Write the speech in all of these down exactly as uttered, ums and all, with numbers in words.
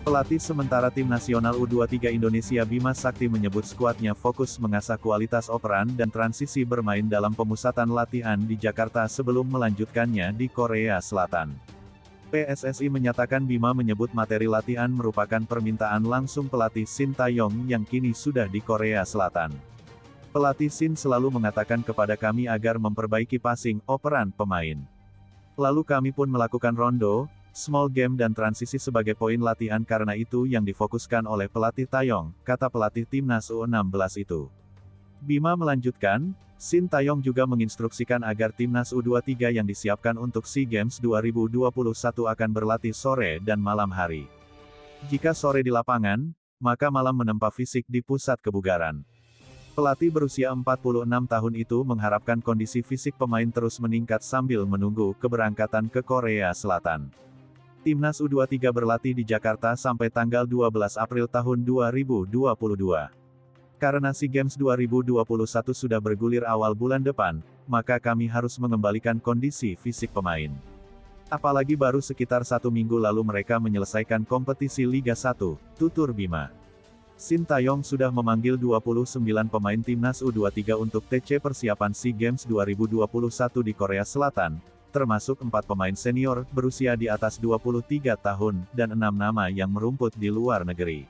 Pelatih sementara Tim Nasional U dua puluh tiga Indonesia Bima Sakti menyebut skuadnya fokus mengasah kualitas operan dan transisi bermain dalam pemusatan latihan di Jakarta sebelum melanjutkannya di Korea Selatan. P S S I menyatakan Bima menyebut materi latihan merupakan permintaan langsung pelatih Shin Tae-yong yang kini sudah di Korea Selatan. Pelatih Shin selalu mengatakan kepada kami agar memperbaiki passing, operan, pemain. Lalu kami pun melakukan rondo, small game dan transisi sebagai poin latihan karena itu yang difokuskan oleh pelatih Tae-yong, kata pelatih Timnas U enam belas itu. Bima melanjutkan, Shin Tae-yong juga menginstruksikan agar Timnas U dua puluh tiga yang disiapkan untuk SEA Games dua ribu dua puluh satu akan berlatih sore dan malam hari. Jika sore di lapangan, maka malam menempa fisik di pusat kebugaran. Pelatih berusia empat puluh enam tahun itu mengharapkan kondisi fisik pemain terus meningkat sambil menunggu keberangkatan ke Korea Selatan. Timnas U dua puluh tiga berlatih di Jakarta sampai tanggal dua belas April tahun dua ribu dua puluh dua. Karena SEA Games dua ribu dua puluh satu sudah bergulir awal bulan depan, maka kami harus mengembalikan kondisi fisik pemain. Apalagi baru sekitar satu minggu lalu mereka menyelesaikan kompetisi Liga satu, tutur Bima. Shin Tae-yong sudah memanggil dua puluh sembilan pemain Timnas U dua puluh tiga untuk T C persiapan SEA Games dua ribu dua puluh satu di Korea Selatan, termasuk empat pemain senior, berusia di atas dua puluh tiga tahun, dan enam nama yang merumput di luar negeri.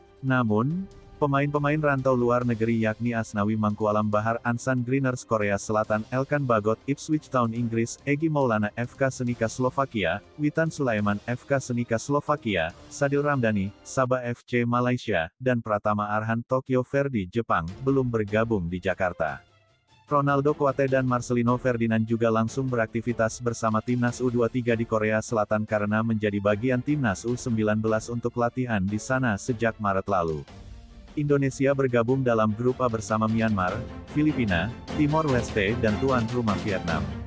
Namun, pemain-pemain rantau luar negeri yakni Asnawi Mangkualam Bahar Ansan Greeners Korea Selatan, Elkan Bagot Ipswich Town Inggris, Egy Maulana F K Senika Slovakia, Witan Sulaiman F K Senika Slovakia, Sadil Ramdhani, Sabah F C Malaysia, dan Pratama Arhan Tokyo Verdy Jepang, belum bergabung di Jakarta. Ronaldo Kuate dan Marcelino Ferdinand juga langsung beraktivitas bersama Timnas U dua puluh tiga di Korea Selatan karena menjadi bagian Timnas U sembilan belas untuk latihan di sana sejak Maret lalu. Indonesia bergabung dalam grup A bersama Myanmar, Filipina, Timor Leste dan tuan rumah Vietnam.